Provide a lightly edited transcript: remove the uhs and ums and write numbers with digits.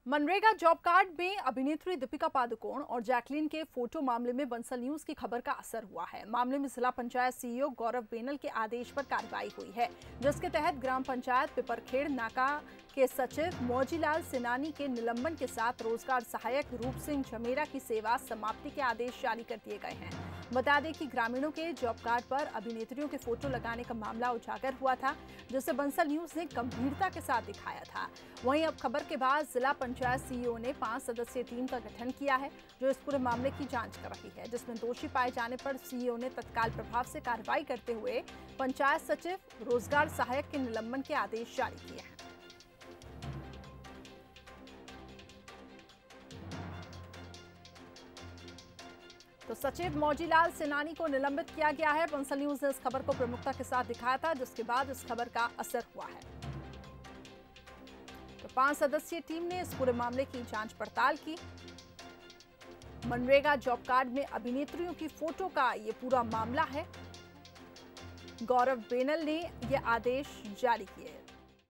MNREGA job card में अभिनेत्री दीपिका पादुकोण और जैकलीन के फोटो मामले में बंसल न्यूज की खबर का असर हुआ है। मामले में जिला पंचायत सीईओ गौरव बेनल के आदेश पर कार्रवाई हुई है, जिसके तहत ग्राम पंचायत पिपरखेड़ नाका के सचिव मौजीलाल सेनानी के निलंबन के साथ रोजगार सहायक रूप सिंह झमेरा की सेवा समाप्ति के आदेश जारी कर दिए गए हैं। बता दें कि ग्रामीणों के जॉब कार्ड पर अभिनेत्रियों के फोटो लगाने का मामला उजागर हुआ था, जिसे बंसल न्यूज ने गंभीरता के साथ दिखाया था। वहीं अब खबर के बाद जिला पंचायत सीईओ ने 5 सदस्यीय टीम का गठन किया है, जो इस पूरे मामले की जांच कर रही है, जिसमें दोषी पाए जाने पर सीईओ ने तत्काल प्रभाव से कार्रवाई करते हुए पंचायत सचिव, रोजगार सहायक के निलंबन के आदेश जारी किए हैं। तो सचिव मौजीलाल सेनानी को निलंबित किया गया है। बंसल न्यूज ने इस खबर को प्रमुखता के साथ दिखाया था, जिसके बाद इस खबर का असर हुआ है। तो 5 सदस्यीय टीम ने इस पूरे मामले की जांच पड़ताल की। मनरेगा जॉब कार्ड में अभिनेत्रियों की फोटो का ये पूरा मामला है। गौरव बेनल ने ये आदेश जारी किए।